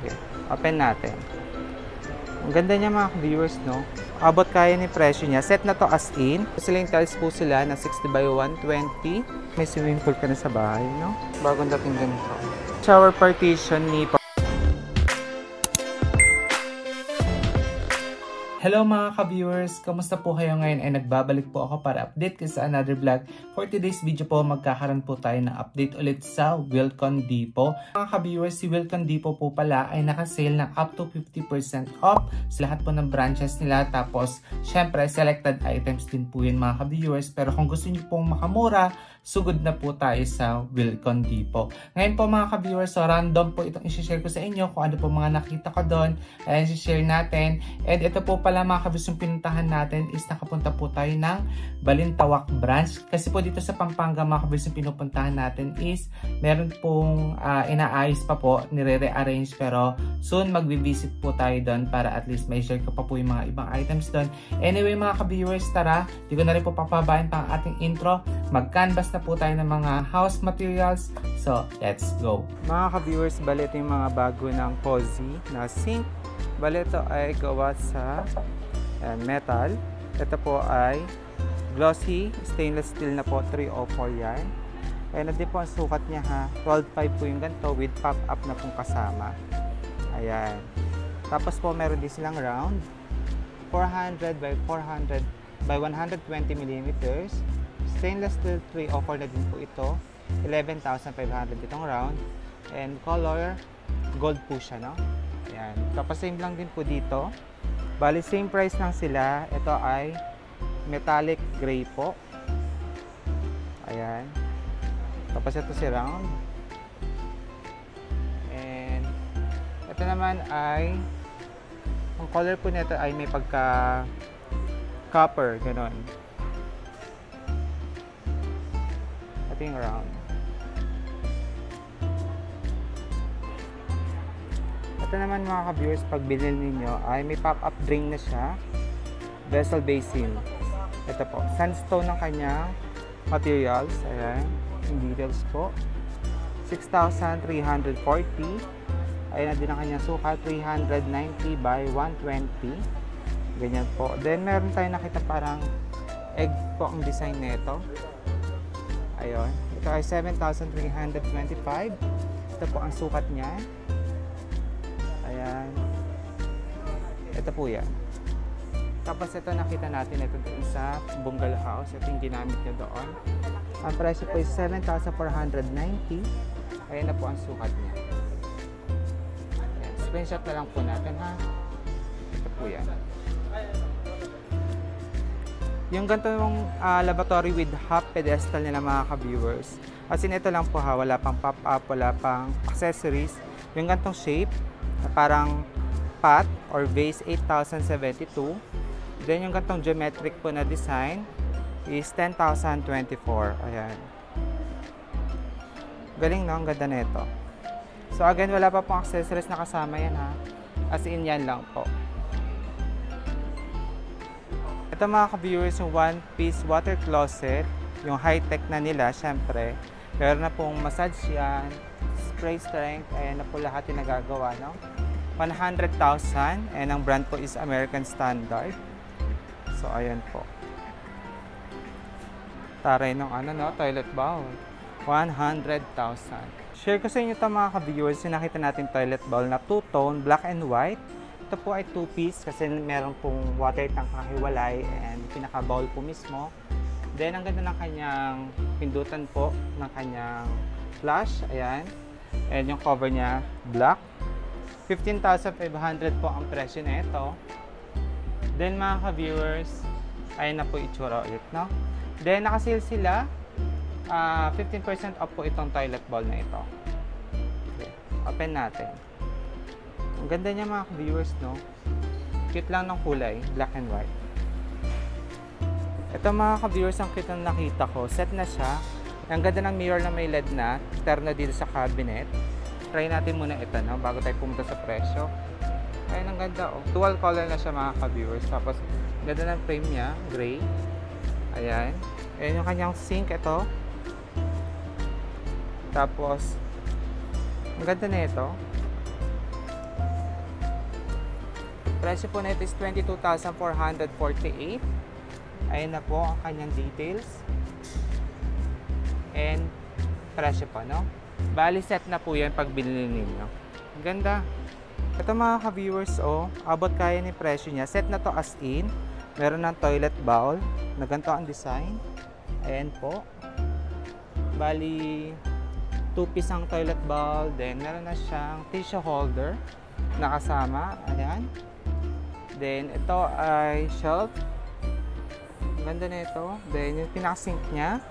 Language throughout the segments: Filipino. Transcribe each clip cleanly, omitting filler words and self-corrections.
Okay. Open natin. Ang ganda niya mga viewers, no? Abot kaya ni presyo niya. Set na to as in. Ceiling tiles po sila na 60 by 120. May swimming pool ka na sa bahay, no? Bagong dating ganito. Shower partition ni Hello mga ka-viewers! Kamusta po kayo ngayon? Ay nagbabalik po ako para update kayo sa another vlog. For today's video po, magkakaroon po tayo ng update ulit sa Wilcon Depot. Mga ka-viewers, si Wilcon Depot po pala ay nakasale ng up to 50% off sa lahat po ng branches nila. Tapos, syempre, selected items din po yun mga ka-viewers. Pero kung gusto niyo pong makamura, sugod na po tayo sa Wilcon Depot. Ngayon po mga ka-viewers, so random po itong i-share ko sa inyo kung ano po mga nakita ko doon. Ayan, i-share natin. And ito po pala mga ka-viewers, yung pinuntahan natin is nakapunta po tayo ng Balintawak branch. Kasi po dito sa Pampanga mga ka-viewers, yung pinupuntahan natin is meron pong inaayos pa po, nire-rearrange, pero soon magbi-visit po tayo doon para at least may share ko pa po yung mga ibang items doon. Anyway mga ka-viewers, tara, di ko na rin po papabayan pa ang ating intro. Mag-canvas na po tayo ng mga house materials. So, let's go. Mga ka-viewers, bali ito yung mga bago ng Cozy na sink. Bali ito ay gawa sa metal. Ito po ay glossy stainless steel na po, 304 yan. Kaya na din po ang sukat niya ha. 12.5 po yung ganito with pop-up na pong kasama. Ayan. Tapos po meron din silang round. 400 by 400 by 120 mm. Stainless steel 304 na din po ito. 11,500 itong round. And color gold po siya, no? Ayan. Tapos same lang din po dito. Bali same price lang sila. Ito ay metallic gray po. Ayan. Tapos ito si round. And ito naman ay ang color po nito ay may pagka copper, ganon. Ito yung round. Ito naman mga ka-viewers, pag binili ninyo ay may pop-up drain na siya. Vessel basin. Ito po, sandstone ng kanyang materials. Ayan, yung details po. 6,340. Ayan na din ang kanyang sukat, 390 by 120. Ganyan po. Then meron tayo nakita parang egg po ang design nito. Ayun. Ito ay 7,325. Ito po ang sukat niya. Ayan. Ito po yan. Tapos ito nakita natin ito doon sa bungalow house. Ito yung ginamit niya doon. Ang presyo po is 7,490. Ayan na po ang sukat niya. Ayan. Screenshot na lang po natin ha. Ito po yan. Yung ganitong lavatory with half pedestal nila mga ka-viewers. As in ito lang po ha. Wala pang pop-up, wala pang accessories. Yung ganitong shape na parang pot or vase, 8,072. Then yung gantong geometric po na design is 10,024. Ayan. Galing no? Ang ganda nito. So again, wala pa pong accessories na kasama yan ha. As in yan lang po. Ito mga ka-viewers, yung one-piece water closet. Yung high-tech na nila, syempre. Meron na pong massage yan. Spray strength. Ayan na po lahat yung nagagawa, no? 100,000. And ang brand po is American Standard. So, ayan po. Taray ng ano, no? Toilet bowl. 100,000. Share ko sa inyo ito mga ka-viewers. Yung nakita natin toilet bowl na two-tone, black and white. Ito po ay two-piece kasi meron pong water tank na hiwalay and pinaka-bowl po mismo. Then, ang ganda ng kanyang pindutan po ng kanyang flush. Ayan. And yung cover niya, black. 15,500 po ang presyo na ito. Then mga ka-viewers, ayun na po itsura ulit, no? Then nakasale sila, 15% off po itong toilet bowl na ito. Okay. Open natin. Ang ganda niya mga ka-viewers, no? Cute lang ng kulay, black and white. Ito mga ka-viewers, ang cute na nakita ko. Set na siya. Ang ganda ng mirror na may LED na, terno dito sa cabinet. Try natin muna ito, no? Bago tayo pumunta sa presyo. Ayun, ang ganda, oh. Dual color na siya mga ka-viewers. Tapos, ganda ng frame niya, gray. Ayan. Ayan yung kanyang sink, ito. Tapos, ang ganda na ito. Presyo po nito is 22,448. Ayan na po ang kanyang details. And presyo po, no? Bali set na po yan pag binili ninyo. Ang ganda. Ito mga ka-viewers, abot kaya ni presyo niya. Set na to as in. Meron ng toilet bowl na ganito ang design. Ayan po. Bali 2-piece ang toilet bowl. Then meron na siyang tissue holder na kasama. Ayan. Then ito ay shelf. Ganda na ito. Then yung pinaka-sink niya.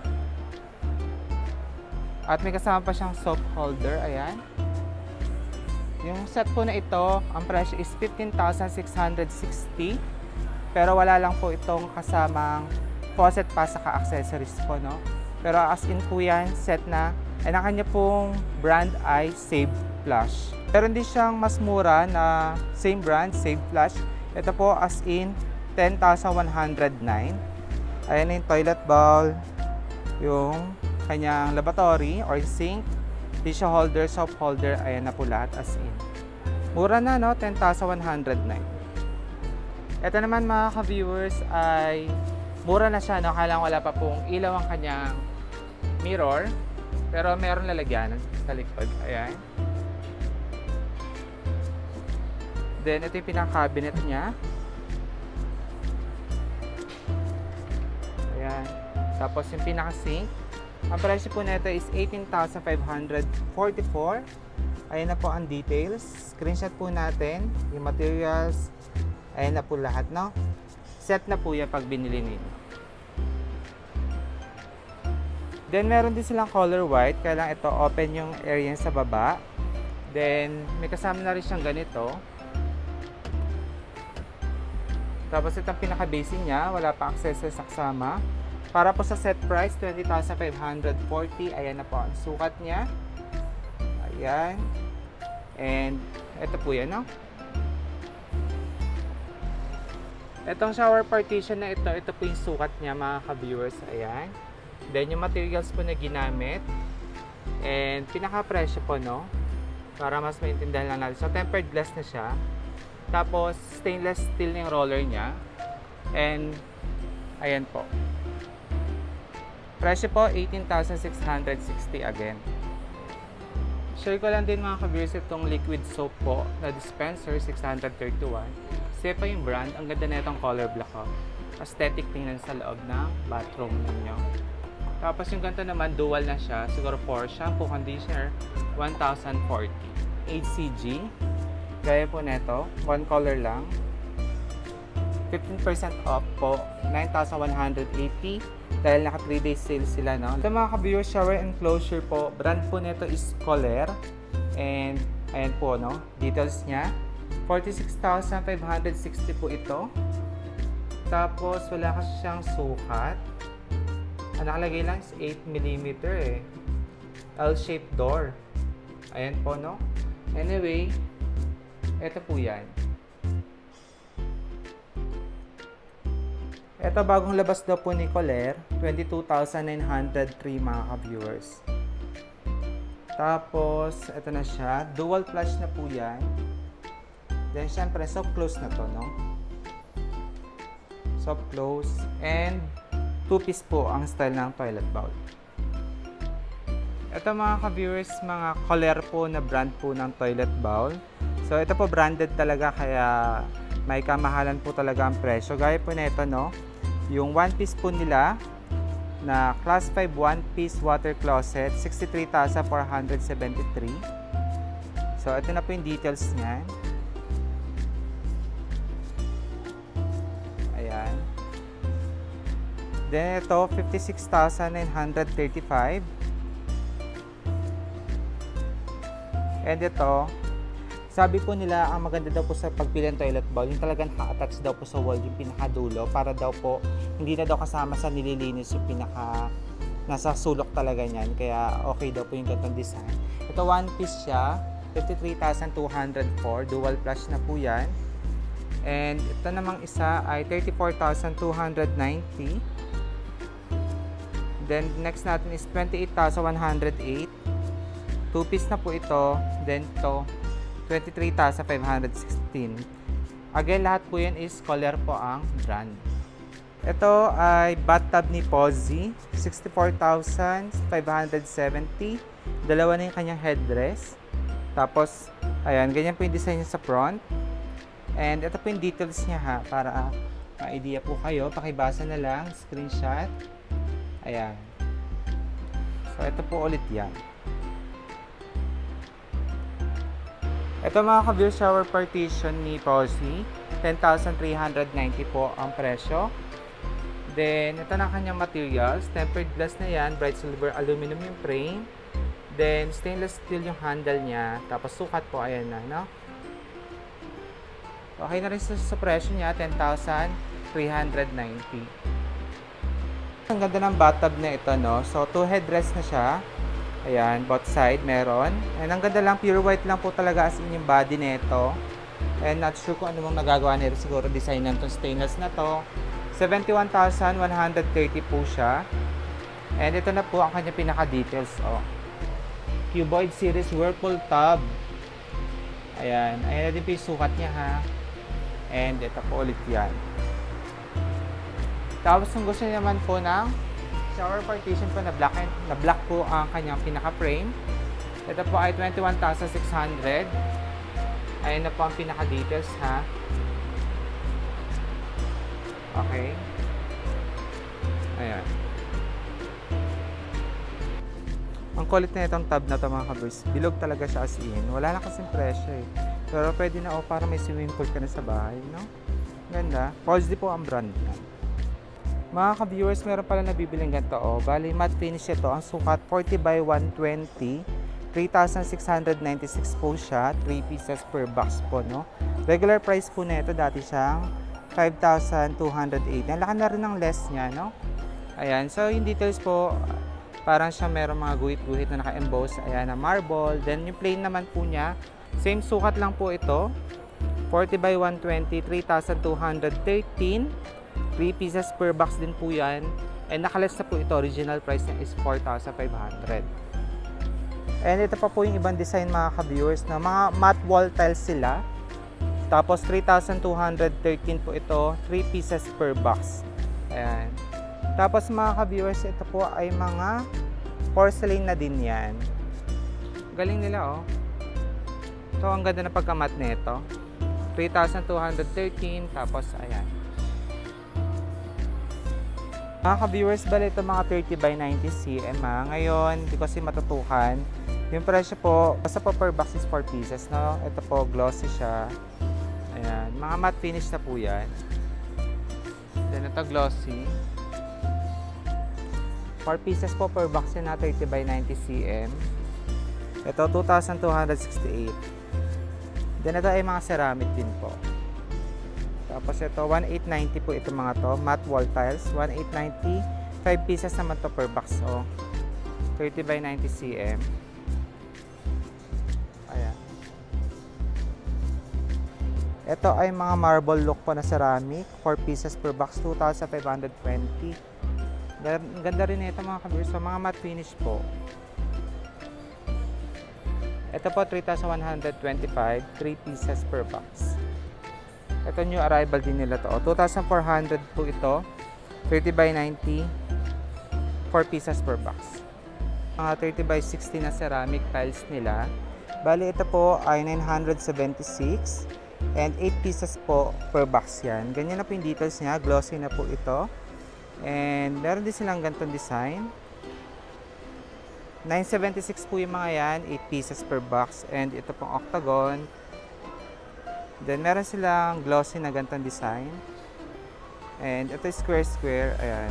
At may kasama pa siyang soap holder. Ayan. Yung set po na ito, ang presyo is 15,660. Pero wala lang po itong kasamang faucet pa sa ka-accessories po, no? Pero as in po yan, set na. And ang kanya pong brand ay Save Flush. Pero hindi siyang mas mura na same brand, Save Flush. Ito po as in 10,109. Ayan yung toilet bowl, yung kanyang lavatory or sink, tissue holder, soap holder, ayan na po lahat as in. Mura na, no? 10,109. Ito naman mga ka-viewers ay mura na siya, no? Kailangan wala pa pong ilaw ang kanyang mirror. Pero meron lalagyanan sa likod. Ayan. Then ito yung pinaka-cabinet niya. Ayan. Tapos yung pinaka-sink. Ang presyo po nito is 18,544. Ayan na po ang details. Screenshot po natin yung materials. Ayan na po lahat, no? Set na po yan pag binili ninyo. Then meron din silang color white. Kaya lang ito open yung area sa baba. Then may kasama na rin siyang ganito. Tapos itong pinaka-basing niya, wala pa accessories sa kasama. Para po sa set price, 20,540. Ayan na po ang sukat niya. Ayan. And ito po yan, no? Itong shower partition na ito po yung sukat niya mga ka-viewers. Ayan. Then yung materials po na ginamit. And pinaka-presyo po, no? Para mas maintindihan lang natin. So tempered glass na siya. Tapos stainless steel yung roller niya. And ayan po. Presyo po 18,660 again. Share ko lang din mga ka-viewers itong liquid soap po na dispenser 631. Kasi pa yung brand, ang ganda na itong color black. Aesthetic tingnan sa loob ng bathroom ninyo. Tapos yung ganito naman, dual na siya. Siguro 4 shampoo, conditioner, 1,040. HCG. Gaya po neto, one color lang. 15% off po, 9,180. Dahil naka 3 days sale sila, no? Ito mga ka-viewers, shower enclosure po. Brand po neto is Kohler. And ayan po, no? Details niya. 46,560 po ito. Tapos wala kasi siyang sukat. Ang nakalagay lang is 8mm eh. L-shaped door. Ayan po, no? Anyway, ito po yan. Ito bagong labas daw po ni Kohler, 22,903 mga ka-viewers. Tapos, ito na siya. Dual flush na po yan. Then, syempre, soft close na to, no? Soft close. And, 2-piece po ang style ng toilet bowl. Ito mga ka-viewers, mga Kohler po na brand po ng toilet bowl. So, ito po branded talaga kaya may kamahalan po talaga ang presyo. Gaya po na ito, no? Yung 1-piece po nila na class 5 1-piece water closet, 63,473. So, ito na po yung details niyan. Ayan. Then, ito, 56,935. And ito, sabi po nila, ang maganda daw po sa pagpili ng toilet bowl, yung talagang naka-attach daw po sa wall yung pinakadulo para daw po hindi na daw kasama sa nililinis yung pinaka nasa sulok talaga niyan. Kaya okay daw po yung ganitong design. Ito 1-piece siya, 53,204, dual flush na po yan. And ito namang isa ay 34,290. Then next natin is 28,108. 2-piece na po ito. Then ito 23,516. Again, lahat po yan is Kohler po ang brand. Ito ay bathtub ni Pozzi, 64,570. Dalawa na yung kanyang headrest. Tapos, ayan, ganyan po yung design niya sa front. And ito po yung details niya ha, para ma-idea po kayo. Pakibasa na lang, screenshot. Ayan. So, ito po ulit yan. Ito mga ka-view, shower partition ni Pozzi. 10,390 po ang presyo. Then, ito na kanyang materials. Tempered glass na yan. Bright silver aluminum yung frame. Then, stainless steel yung handle niya. Tapos, sukat po. Ayan na, no? Okay na rin sa presyo niya. 10,390. Ang ganda ng bathtub na ito, no? So, 2 headrests na siya. Ayan, both side meron. And ang ganda lang, pure white lang po talaga as in yung body nito. And not sure kung ano mong nagagawa nito. Siguro design na itong stainless na to. 71,130 po siya. And ito na po ang kanya pinaka-details. Oh. Cuboid series Whirlpool tub. Ayan. Ayan na din po yung sukat niya ha. And ito po ulit yan. Tapos kung gusto niya naman po ng shower partition po na black po ang kanyang pinaka-frame. Ito po ay 21,600. Ayan na po ang pinaka-details ha. Okay. Ayan. Ang kulit na itong tab na ito mga kabers. Bilog talaga siya as in. Wala na kasing presyo eh. Pero pwede na para may swimming pool ka na sa bahay, no? Ganda. Pozzi po ang brand na. Mga ka-viewers, meron pala nabibiling ganito oh. Bali, matte finish ito. Ang sukat 40 by 120. 3,696 po siya. 3 pieces per box po, no? Regular price po na ito. Dati siyang 5,208. Ang laki na rin ng less niya, no? Ayan. So, yung details po, parang siya meron mga guhit-guhit na naka-emboss. Ayan, na marble. Then, yung plain naman po niya, same sukat lang po ito. 40 by 120, 3,213. 3 pieces per box din po yan. And nakaless na po ito. Original price niya is 4,500. And ito pa po yung ibang design mga ka-viewers na mga matte wall tiles sila. Tapos 3,213 po ito, 3 pieces per box. Ayan. Tapos mga ka-viewers, ito po ay mga porcelain na din yan. Galing nila oh. Ito ang ganda na pagka-matte nito. 3,213 tapos ayan. Mga ka-viewers, bali ito mga 30 by 90 cm ngayon, hindi ko kasi matutukan. Yung presyo po, basta po per box is 4 pieces, no? Ito po, glossy siya. Ayan, mga matte finish na po yan. Then ito glossy. 4 pieces po per box yun na 30 by 90 cm. Ito 2,268. Then ito ay mga ceramic din po. Tapos ito 1,890 po ito mga to, matte wall tiles. 1,890. 5 pieces naman to per box. So 30 by 90 cm. Ayan. Ito ay mga marble look po na ceramic. 4 pieces per box, 2,520. Ganda rin ito mga ka-viewers. So, mga matte finish po. Ito po 3,125. 3 pieces per box. Ito new arrival din nila to. 2,400 po ito. 30 by 90. 4 pieces per box. Mga 30 by 60 na ceramic tiles nila. Bali ito po ay 976. And 8 pieces po per box yan. Ganyan na po yung details niya. Glossy na po ito. And meron din silang ganitong design. 976 po yung mga yan. 8 pieces per box. And ito pong octagon. Then meron silang glossy na ganitong design. And ito square. Ayan.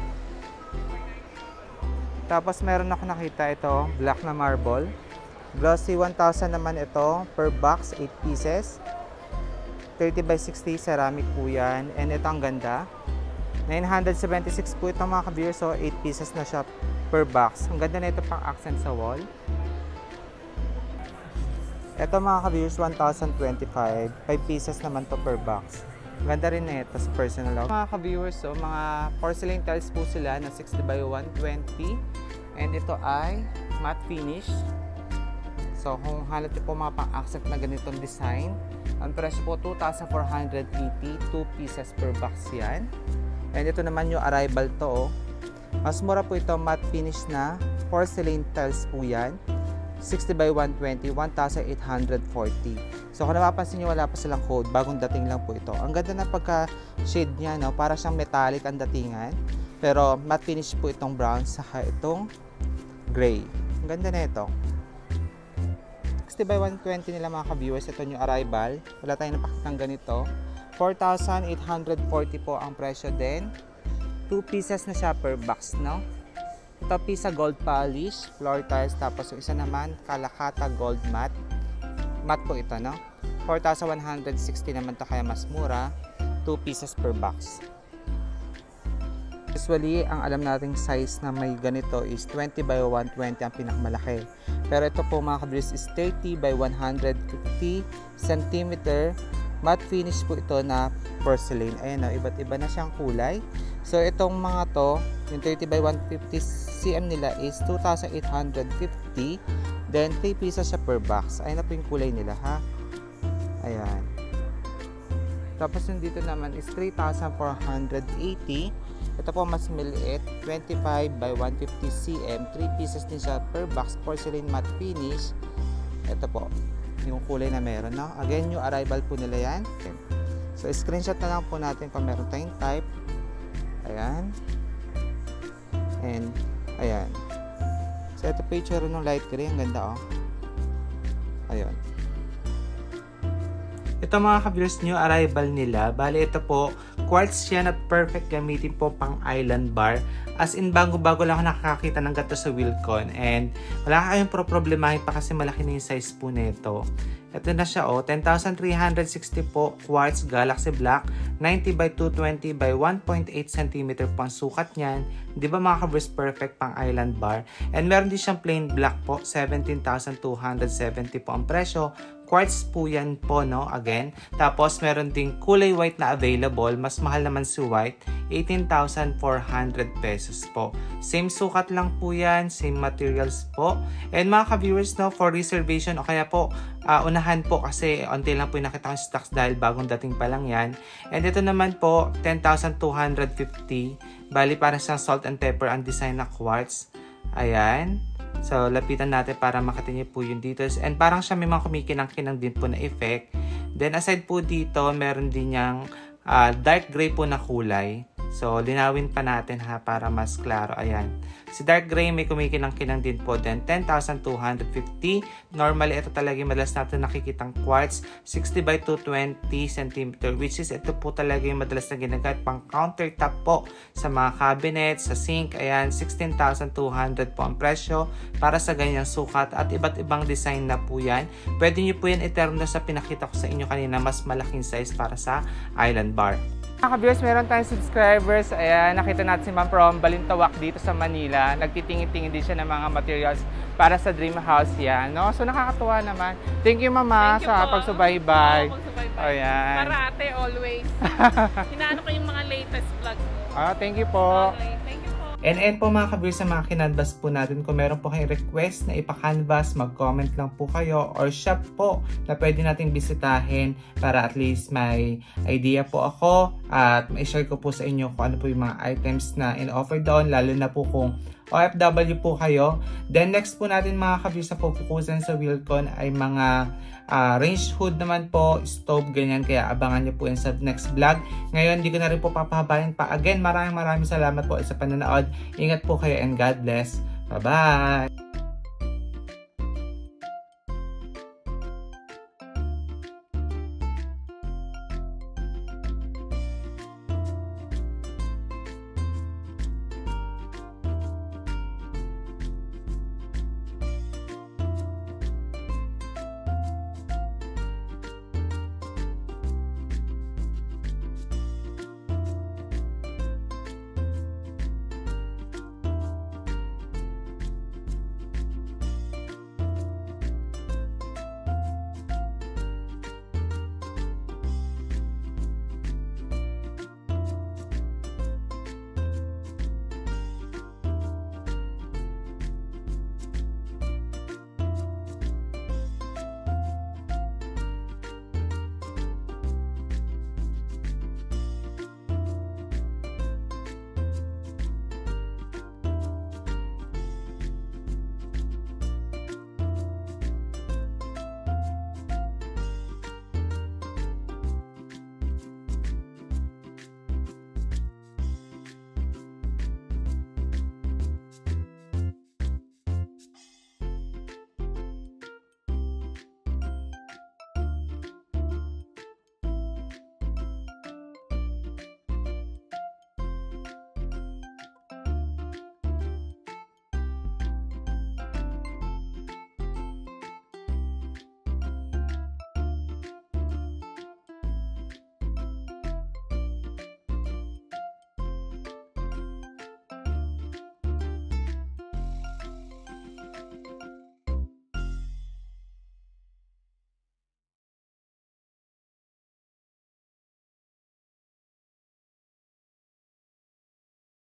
Tapos meron ako nakita ito. Black na marble. Glossy 1,000 naman ito per box. 8 pieces. 30 by 60 ceramic po yan. And ito ang ganda. 976 po ito mga ka-viewers. So 8 pieces na siya per box. Ang ganda na ito pang accent sa wall. Ito mga ka-viewers 1,025. 5 pieces naman to per box. Ang ganda rin na ito sa personal. Mga ka-viewers, so mga porcelain tiles po sila na 60 by 120. And ito ay matte finish. So kung halat po mga pang accent na ganitong design, Ang presyo po 2,480, 2 pieces per box yan. And ito naman yung arrival to. Mas mura po ito, matte finish na porcelain tiles po yan. 60 by 120, 1,840. So kung napapansin nyo, wala pa silang code, bagong dating lang po ito. Ang ganda ng pagka-shade niya, no? Para siyang metallic ang datingan. Pero matte finish po itong brown, saka itong gray. Ang ganda na ito. 60 by 120 nila mga ka-viewers. Ito yung arrival. Wala tayong napakitang ganito. 4,840 po ang presyo din. 2 pieces na siya per box, no? Ito pisa gold polish, floor tiles. Tapos yung isa naman, Kalakata gold matte. Matte po ito, no? 4,160 naman to, kaya mas mura. 2 pieces per box. Usually, ang alam nating size na may ganito is 20 by 120 ang pinakamalaki. Pero ito po mga ka-viewers is 30 by 150 cm. Matte finish po ito na porcelain. Ayan o, iba't iba na siyang kulay. So itong mga to, yung 30 by 150 cm nila is 2,850. Then 3 pieces siya per box. Ayan na po yung kulay nila, ha. Ayan. Tapos yung dito naman is 3,480. Ito po mas maliit, 25 by 150 cm, 3 pieces din siya per box, porcelain matte finish. Ito po, yung kulay na meron, no? Again, yung arrival po nila yan. Okay. So, screenshot na lang po natin kung meron tayong type. Ayan. And, ayan. So, ito po yung tsura ng light gray. Ang ganda, oh. Ayan. Ito mga ka-viewers, new arrival nila. Bali, ito po, quartz siya na perfect gamitin po pang island bar. As in, bago-bago lang ako nakakakita ng gato sa Wilcon. And wala kayong problemahin pa kasi malaki na yung size po nito. Ito na siya, oh, 10,360 po, quartz Galaxy Black, 90 by 220 by 1.8 cm po ang sukat niyan. Di ba mga ka-viewers, perfect pang island bar. And meron din siyang plain black po, 17,270 po ang presyo. Quartz po yan po, no? Again. Tapos, meron ding kulay white na available. Mas mahal naman si white. 18,400 pesos po. Same sukat lang po yan. Same materials po. And mga ka-viewers, no? For reservation o kaya po, unahan po kasi until lang po yung nakita ko stocks dahil bagong dating pa lang yan. And ito naman po, 10,250. Bali, parang siyang salt and pepper ang design na quartz. Ayan. So, lapitan natin para makita niyo po yung details. And parang siya may mga kumikinang-kinang din po na effect. Then, aside po dito, meron din niyang dark gray po na kulay. So, linawin pa natin ha para mas klaro. Ayan. Si dark gray may kumikinang-kinang din po. Then, 10,250. Normally, ito talaga yung madalas natin nakikitang quartz. 60 by 220 cm. Which is, ito po talaga yung madalas na ginagamit pang countertop po sa mga cabinet, sa sink. Ayan, 16,200 po ang presyo para sa ganyang sukat. At iba't ibang design na po yan. Pwede nyo po yan i-turn sa pinakita ko sa inyo kanina. Mas malaking size para sa island bar. Mga ka-viewers, meron tayong subscribers. Ayan, nakita natin si Ma'am from Balintawak dito sa Manila. Nagtitingin-tingin din siya ng mga materials para sa dream house yan, no? So, nakakatuwa naman. Thank you, Mama, sa pagsubaybay. Ayan. Parate, always. Hinaano ko yung mga latest vlog mo. Thank you po. Okay, thank you po. And po mga ka-viewers, sa mga kinanvas po natin, kung meron po kayong request na ipa-canvas, mag-comment lang po kayo or shop po na pwede nating bisitahin para at least may idea po ako at ma-share ko po sa inyo kung ano po yung mga items na in-offer doon, lalo na po kung OFW po kayo. Then next po natin mga ka-viewers na pupukusan sa Wilcon ay mga range hood naman po, stove, ganyan. Kaya abangan nyo po yan sa next vlog. Ngayon, hindi ko na rin po papahabayan pa. Again, maraming salamat po sa panonood. Ingat po kayo and God bless. Bye-bye!